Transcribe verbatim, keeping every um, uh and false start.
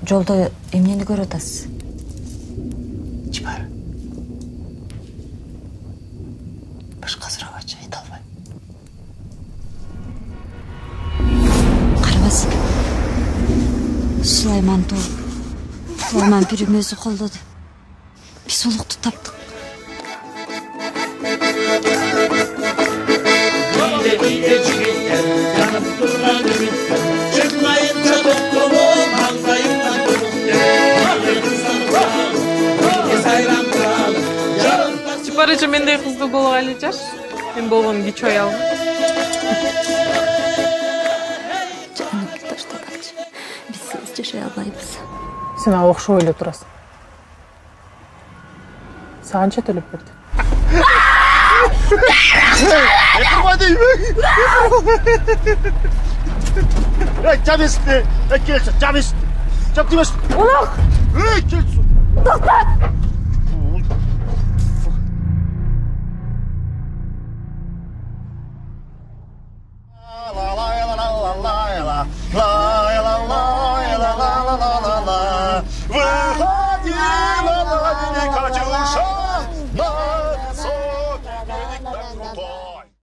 Жолда эмнени көрүп атасыз? Zhipara. Башка сурагачы айта албайм. Карабас. Suleiman толуп. Suleiman пирмөзү колдоду. Биз Улукту таптык. Zhiparacı mendey kızdı bolga эле жаш. Мен болгон кич аялым. Жаным таштабакчы. Биз сиз жашай албайбыз. Сен ага окшоп эле турасың. Сага канча төлөп берди? Эй, жабысты! Эй, келші, жабысты! Жап демеш! Улук! Эй, келші! Тоқтат! Выходи, Владимир, Катюша!